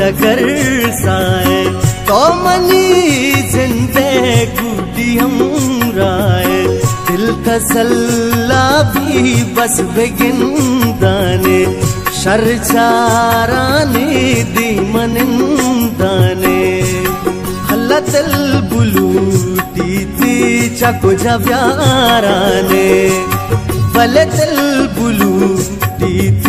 जगर साए तो मनी जिंदे गुडी हम राय दिल तसल्ला भी बस बेगिन दाने शर्चाराने दी मनिंदाने हल्लतल बुलूटी ती चको जव्याराने बलतल बुलूटी